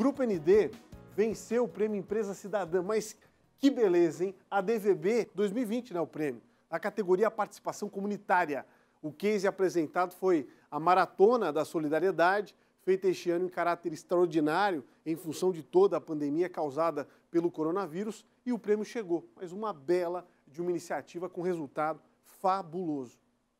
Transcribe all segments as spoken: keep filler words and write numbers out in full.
Grupo N D venceu o prêmio Empresa Cidadã, mas que beleza, hein? A D V B dois mil e vinte, né, o prêmio, a categoria Participação Comunitária. O case apresentado foi a Maratona da Solidariedade, feita este ano em caráter extraordinário, em função de toda a pandemia causada pelo coronavírus, e o prêmio chegou, mas uma bela de uma iniciativa com resultado fabuloso.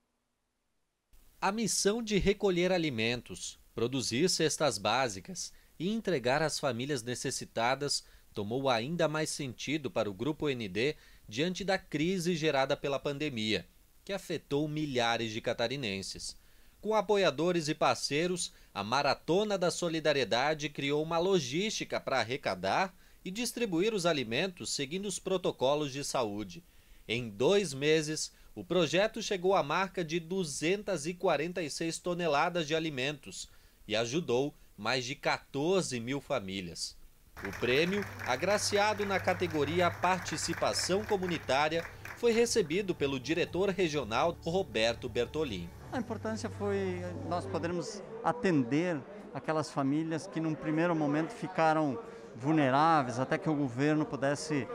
A missão de recolher alimentos, produzir cestas básicas e entregar às famílias necessitadas tomou ainda mais sentido para o Grupo N D diante da crise gerada pela pandemia, que afetou milhares de catarinenses. Com apoiadores e parceiros, a Maratona da Solidariedade criou uma logística para arrecadar e distribuir os alimentos seguindo os protocolos de saúde. Em dois meses, o projeto chegou à marca de duzentas e quarenta e seis toneladas de alimentos e ajudou mais de quatorze mil famílias. O prêmio, agraciado na categoria Participação Comunitária, foi recebido pelo diretor regional Roberto Bertolin. A importância foi nós podermos atender aquelas famílias que num primeiro momento ficaram vulneráveis, até que o governo pudesse,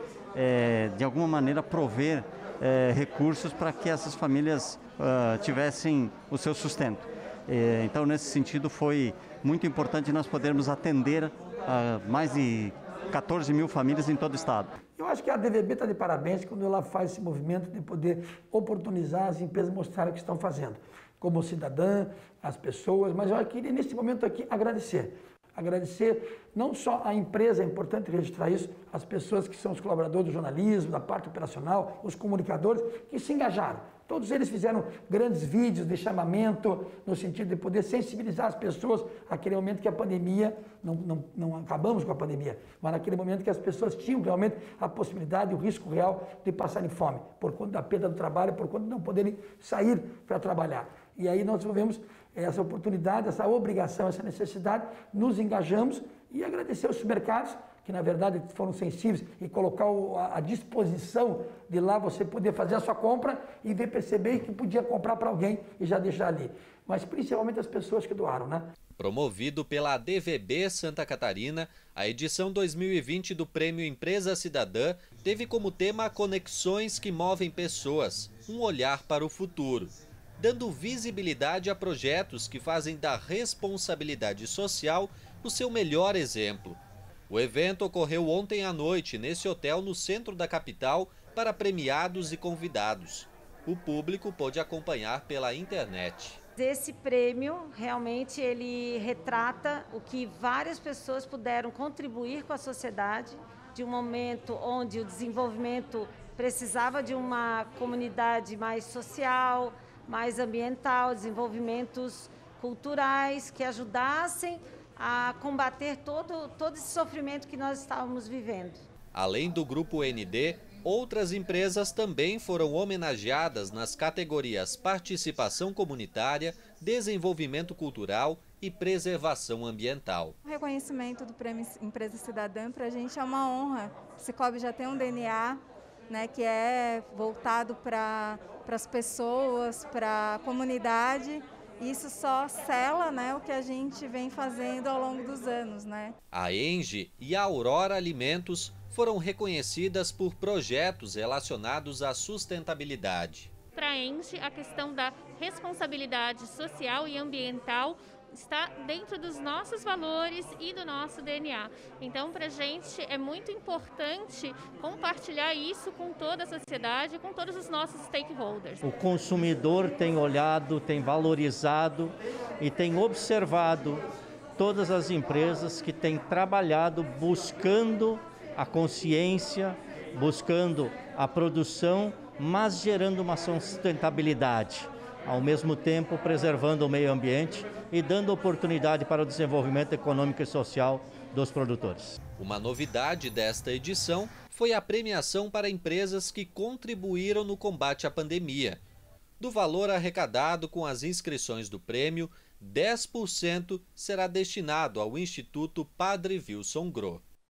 é, de alguma maneira, prover é, recursos para que essas famílias uh, tivessem o seu sustento. É, então, nesse sentido, foi muito importante nós podermos atender uh, mais de quatorze mil famílias em todo o estado. Eu acho que a D V B está de parabéns quando ela faz esse movimento de poder oportunizar as empresas mostrarem o que estão fazendo, como cidadã, as pessoas, mas eu queria nesse momento aqui agradecer. Agradecer não só a empresa, é importante registrar isso, as pessoas que são os colaboradores do jornalismo, da parte operacional, os comunicadores, que se engajaram. Todos eles fizeram grandes vídeos de chamamento, no sentido de poder sensibilizar as pessoas naquele momento que a pandemia, não, não, não acabamos com a pandemia, mas naquele momento que as pessoas tinham realmente a possibilidade, o risco real de passarem fome, por conta da perda do trabalho, por conta de não poderem sair para trabalhar. E aí nós tivemos essa oportunidade, essa obrigação, essa necessidade, nos engajamos e agradecer aos supermercados, que na verdade foram sensíveis, e colocar à disposição de lá você poder fazer a sua compra e ver, perceber que podia comprar para alguém e já deixar ali. Mas principalmente as pessoas que doaram, né? Promovido pela D V B Santa Catarina, a edição dois mil e vinte do Prêmio Empresa Cidadã teve como tema Conexões que Movem Pessoas, um olhar para o futuro, dando visibilidade a projetos que fazem da responsabilidade social o seu melhor exemplo. O evento ocorreu ontem à noite nesse hotel no centro da capital para premiados e convidados. O público pôde acompanhar pela internet. Esse prêmio realmente ele retrata o que várias pessoas puderam contribuir com a sociedade, de um momento onde o desenvolvimento precisava de uma comunidade mais social, mais ambiental, desenvolvimentos culturais que ajudassem a combater todo, todo esse sofrimento que nós estávamos vivendo. Além do Grupo N D, outras empresas também foram homenageadas nas categorias Participação Comunitária, Desenvolvimento Cultural e Preservação Ambiental. O reconhecimento do Prêmio Empresa Cidadã para a gente é uma honra. O Cicobi já tem um D N A, né, que é voltado para as pessoas, para a comunidade. Isso só sela, né, o que a gente vem fazendo ao longo dos anos, né? A Engie e a Aurora Alimentos foram reconhecidas por projetos relacionados à sustentabilidade. Para a Engie, a questão da responsabilidade social e ambiental está dentro dos nossos valores e do nosso D N A. Então, para a gente é muito importante compartilhar isso com toda a sociedade, com todos os nossos stakeholders. O consumidor tem olhado, tem valorizado e tem observado todas as empresas que têm trabalhado buscando a consciência, buscando a produção, mas gerando uma sustentabilidade, ao mesmo tempo preservando o meio ambiente e dando oportunidade para o desenvolvimento econômico e social dos produtores. Uma novidade desta edição foi a premiação para empresas que contribuíram no combate à pandemia. Do valor arrecadado com as inscrições do prêmio, dez por cento será destinado ao Instituto Padre Wilson Gro.